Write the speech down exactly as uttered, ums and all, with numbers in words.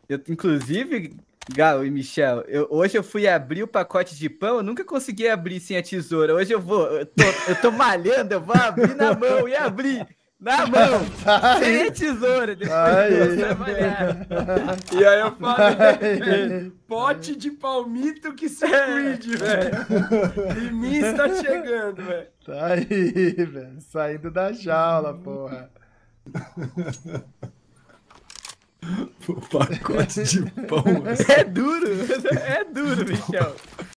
Eu, inclusive, Gal e Michel, eu, hoje eu fui abrir o pacote de pão, eu nunca consegui abrir sem a tesoura. Hoje eu vou, eu tô, eu tô malhando, eu vou abrir na mão e abrir na mão, Tá sem a aí. tesoura, Tá depois de aí. trabalhar. E aí eu falei, Tá velho, aí. pote de palmito que se cuide, velho. E mim está chegando, velho. Tá aí, velho. Saindo da jaula, porra. O pacote de pão, É duro, é duro, Michel.